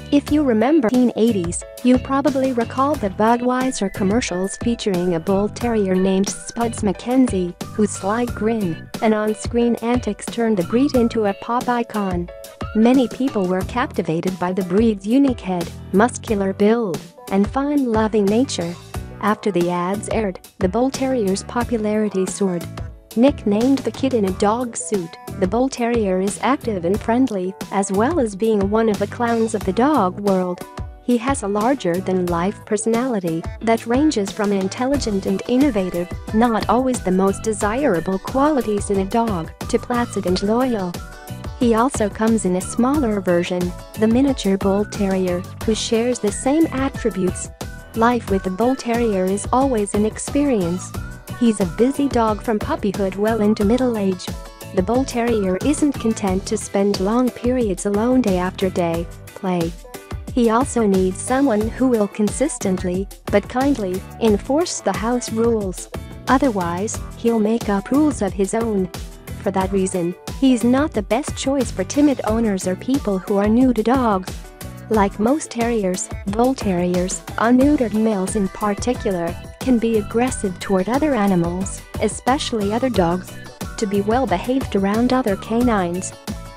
If you remember teen 80s, you probably recall the Budweiser commercials featuring a bull terrier named Spuds MacKenzie, whose sly grin and on-screen antics turned the breed into a pop icon. Many people were captivated by the breed's unique head, muscular build, and fun-loving nature. After the ads aired, the bull terrier's popularity soared. Nicknamed the kid in a dog suit, the bull terrier is active and friendly, as well as being one of the clowns of the dog world. He has a larger-than-life personality that ranges from intelligent and innovative, not always the most desirable qualities in a dog, to placid and loyal. He also comes in a smaller version, the miniature bull terrier, who shares the same attributes. Life with the bull terrier is always an experience. He's a busy dog from puppyhood well into middle age. The bull terrier isn't content to spend long periods alone day after day, play. He also needs someone who will consistently, but kindly, enforce the house rules. Otherwise, he'll make up rules of his own. For that reason, he's not the best choice for timid owners or people who are new to dogs. Like most terriers, bull terriers, unneutered males in particular, can be aggressive toward other animals, especially other dogs. To be well behaved around other canines.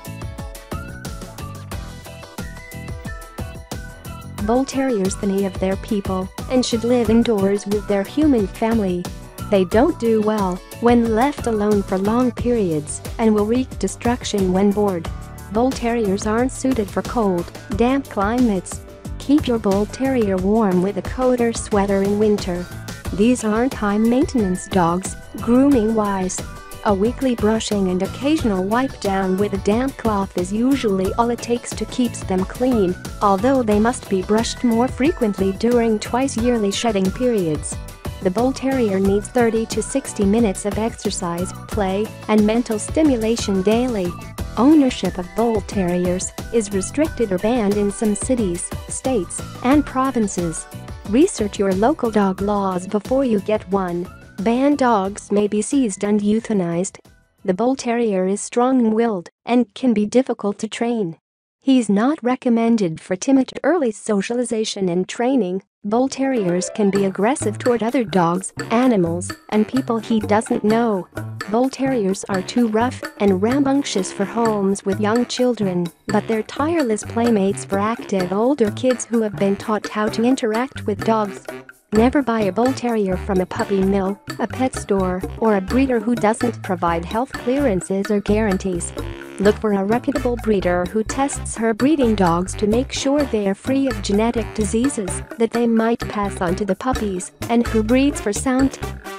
Bull terriers are many of their people and should live indoors with their human family. They don't do well when left alone for long periods and will wreak destruction when bored. Bull terriers aren't suited for cold, damp climates. Keep your bull terrier warm with a coat or sweater in winter. These aren't high-maintenance dogs, grooming-wise. A weekly brushing and occasional wipe down with a damp cloth is usually all it takes to keep them clean, although they must be brushed more frequently during twice-yearly shedding periods. The bull terrier needs 30 to 60 minutes of exercise, play, and mental stimulation daily. Ownership of bull terriers is restricted or banned in some cities, states, and provinces. Research your local dog laws before you get one. Banned dogs may be seized and euthanized. The bull terrier is strong-willed and can be difficult to train. He's not recommended for timid early socialization and training. Bull terriers can be aggressive toward other dogs, animals, and people he doesn't know. Bull terriers are too rough and rambunctious for homes with young children, but they're tireless playmates for active older kids who have been taught how to interact with dogs. Never buy a bull terrier from a puppy mill, a pet store, or a breeder who doesn't provide health clearances or guarantees. Look for a reputable breeder who tests her breeding dogs to make sure they are free of genetic diseases that they might pass on to the puppies, and who breeds for sound.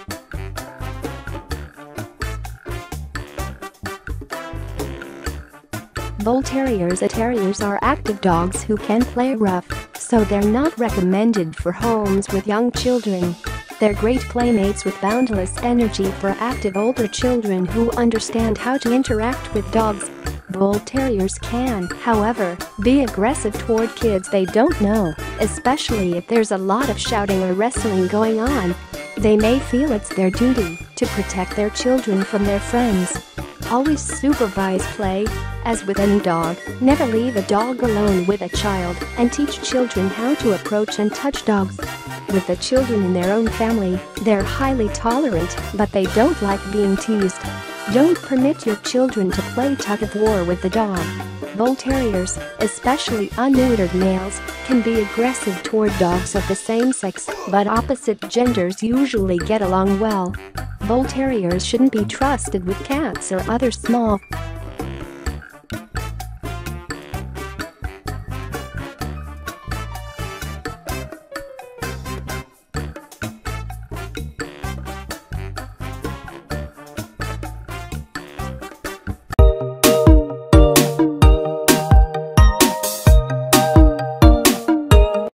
Bull terriers are active dogs who can play rough, so they're not recommended for homes with young children. They're great playmates with boundless energy for active older children who understand how to interact with dogs. Bull terriers can, however, be aggressive toward kids they don't know, especially if there's a lot of shouting or wrestling going on. They may feel it's their duty to protect their children from their friends. Always supervise play. As with any dog, never leave a dog alone with a child, and teach children how to approach and touch dogs. With the children in their own family, they're highly tolerant, but they don't like being teased. Don't permit your children to play tug-of-war with the dog. Bull terriers, especially unneutered males, can be aggressive toward dogs of the same sex, but opposite genders usually get along well. Bull terriers shouldn't be trusted with cats or other small